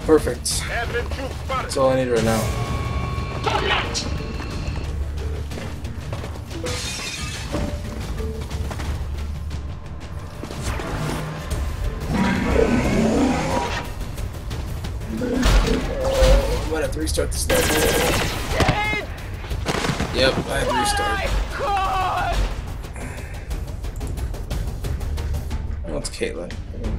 perfect. That's all I need right now. I might have to restart the start. Yep, I had to restart. Oh, it's Caitlyn.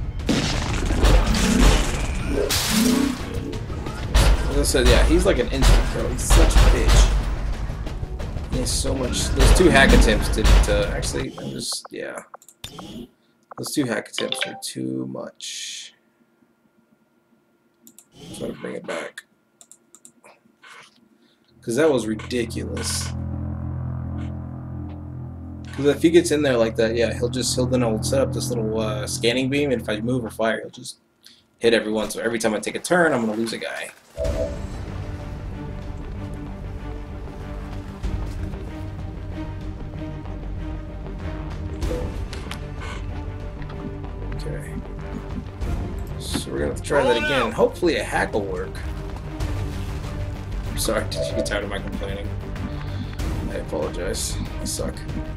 As I said, yeah, he's like an instant kill. He's such a bitch. He has so much. Those 2 hack attempts didn't actually. I'm just yeah. Those 2 hack attempts were too much. I'm trying to bring it back because that was ridiculous. Because if he gets in there like that, yeah, he'll then set up this little scanning beam, and if I move or fire, he'll just hit everyone. So every time I take a turn, I'm gonna lose a guy. Okay. So we're gonna have to try that again. Hopefully a hack will work. I'm sorry, did you get tired of my complaining? I apologize. I suck.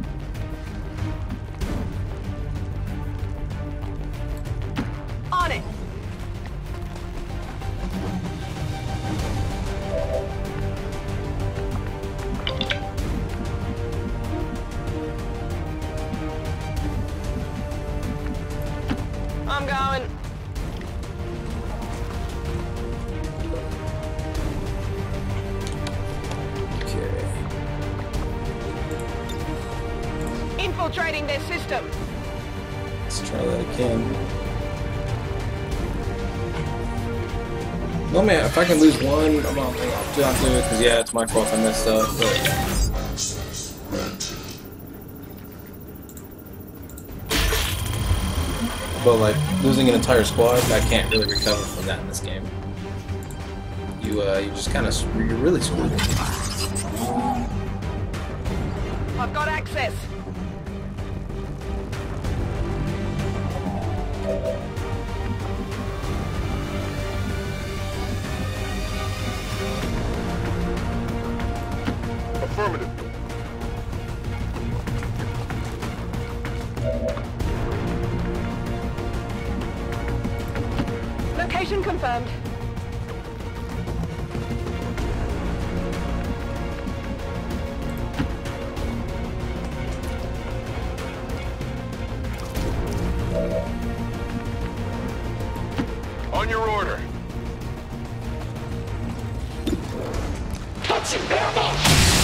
On it. I'm going. Okay. Infiltrating their system. Let's try that again. No man, if I can lose one, I'm not do it because yeah, it's my fault I messed up. But like losing an entire squad, I can't really recover from that in this game. You just kind of you're really screwed. I've got access. Affirmative. Location confirmed. On your order. Touching down.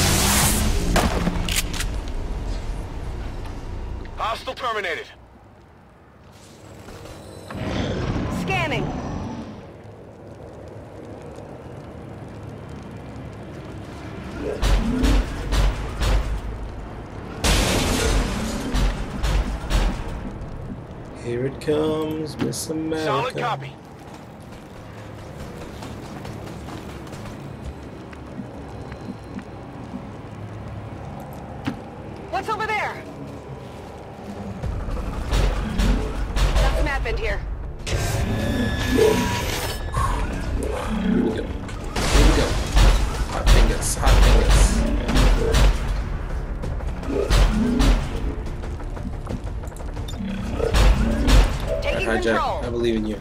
Hostile terminated. Scanning. Here it comes, Miss America. Solid copy. What's over there? Got some advent here. Here we go. Here we go. Hot fingers, hot fingers. Taking Alright, Hijack, control. I believe in you.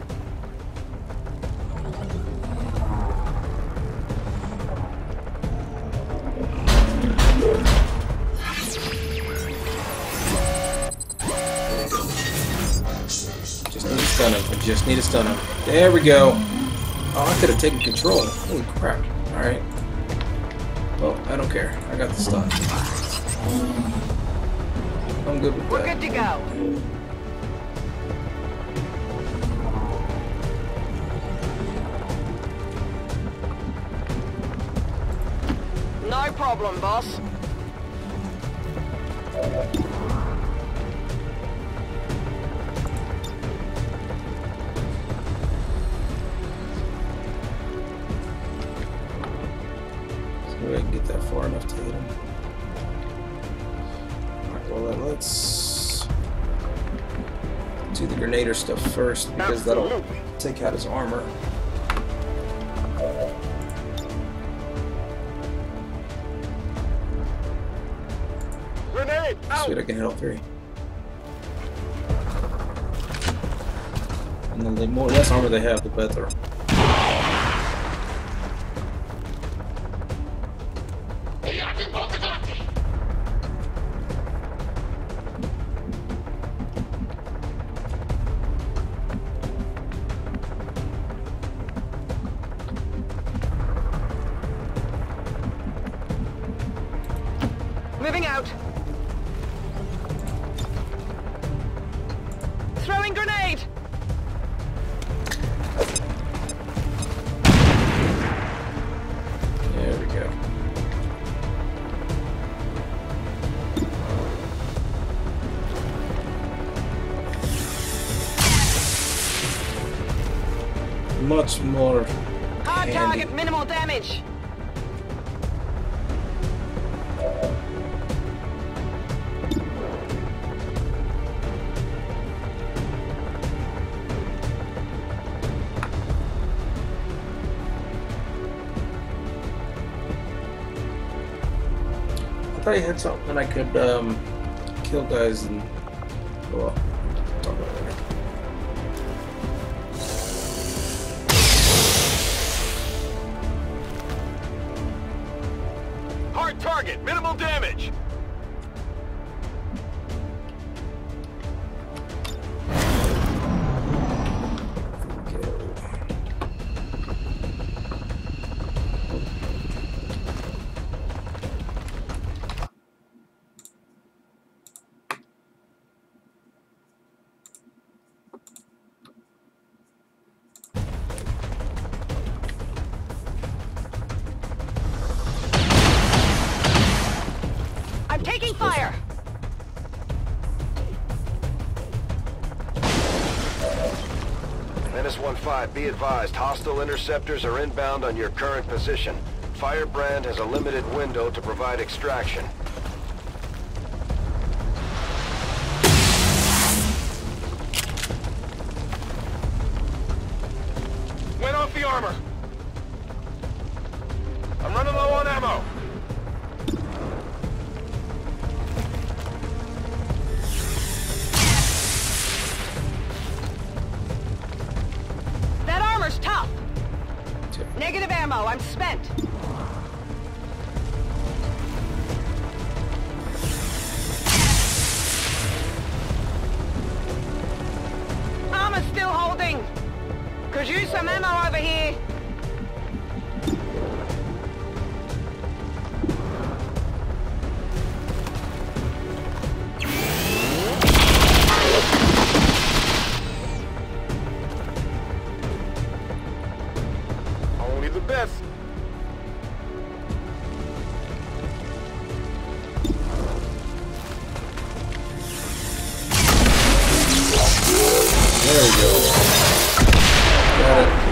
Just need to stun him. I just need to stun him. There we go. Oh, I could have taken control. Holy crap. Alright. Well, I don't care. I got the stun. I'm good with We're that. good to go. No problem, boss. I can get that far enough to hit him. Alright, well then let's do the grenader stuff first because that'll take out his armor. out! Sweet, I can hit all three. And then the less armor they have, the better. Moving out. Throwing grenade. There we go. Much more Hard handy. target, minimal damage. I thought you had something I could kill guys and well, talk about it later. Hard target, minimal damage. I'm taking fire. Menace 1-5, be advised, hostile interceptors are inbound on your current position. Firebrand has a limited window to provide extraction. Went off the armor. I'm running low on ammo. That armor's tough. Negative ammo. I'm spent. Armor's still holding. Could use some ammo over here. Only the best. There we go. Got it.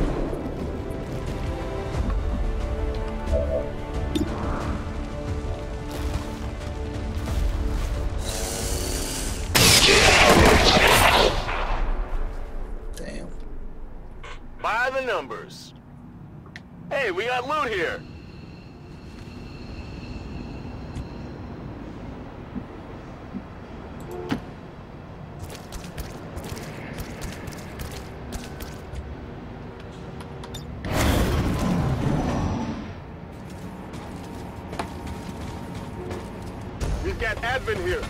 Damn. By the numbers. Hey, we got loot here. We've got admin here.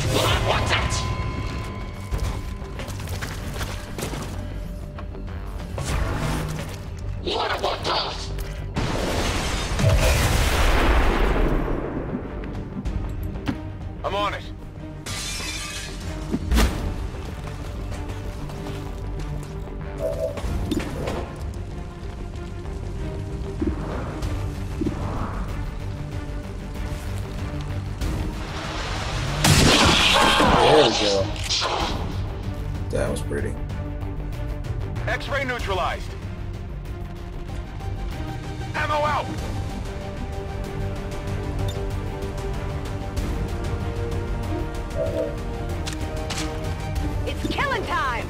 I'm on it. There we go. That was pretty. X-ray neutralized. Ammo out. It's killing time.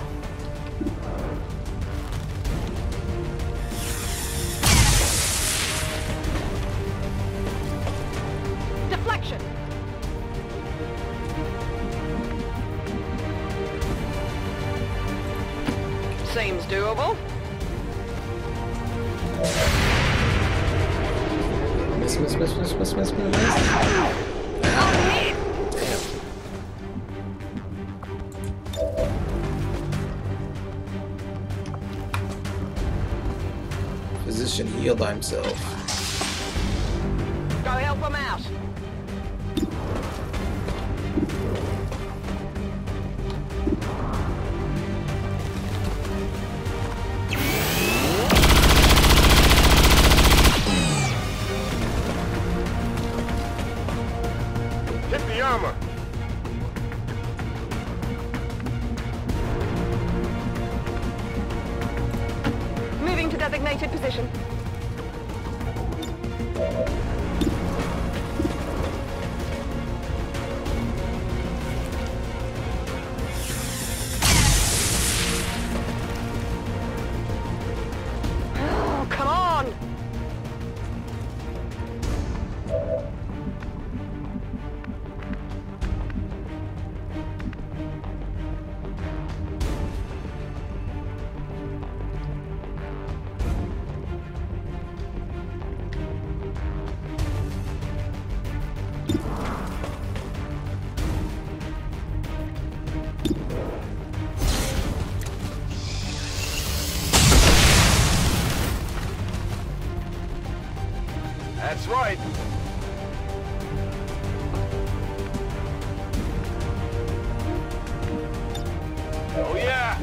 Deflection. Sounds doable. Miss. Physician healed himself. Go help him out. Hit the armor. Moving to designated position. Oh, come on! That's right. Oh yeah.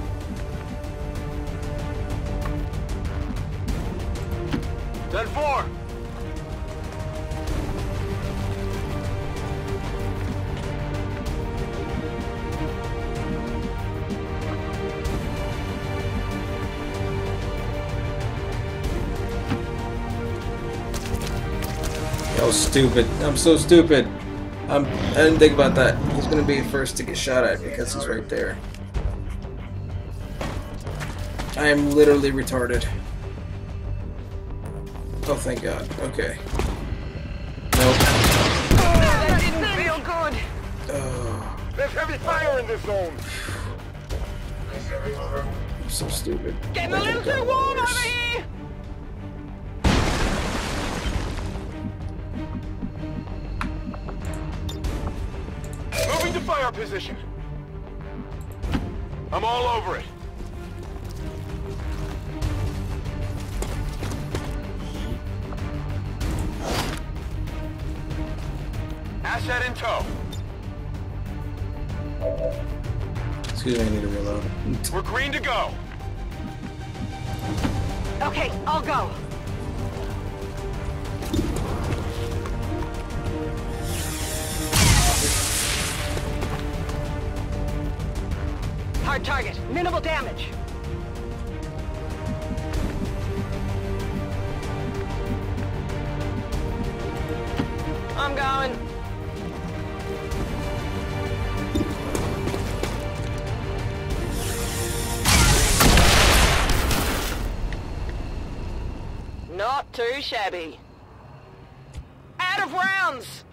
Done for. That was stupid. I'm so stupid. I didn't think about that. He's gonna be first to get shot at because he's right there. I am literally retarded. Oh, thank God. Okay. Nope. That didn't feel good. Oh, There's heavy fire in this zone. I'm so stupid. Getting a little too warm over here. Moving to fire position. I'm all over it. Asset in tow. Excuse me, I need to reload. We're green to go. Okay, I'll go. Hard target, minimal damage. I'm going. Not too shabby. Out of rounds!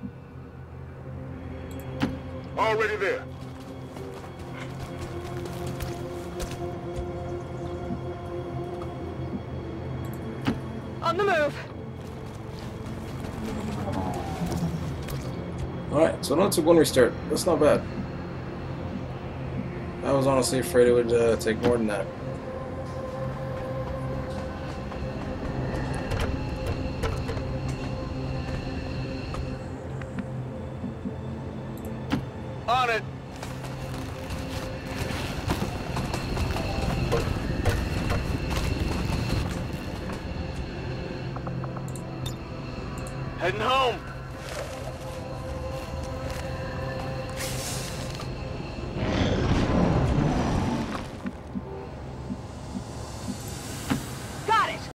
Already there. On the move. Alright, so it only took one restart. That's not bad. I was honestly afraid it would take more than that. On it. Heading home.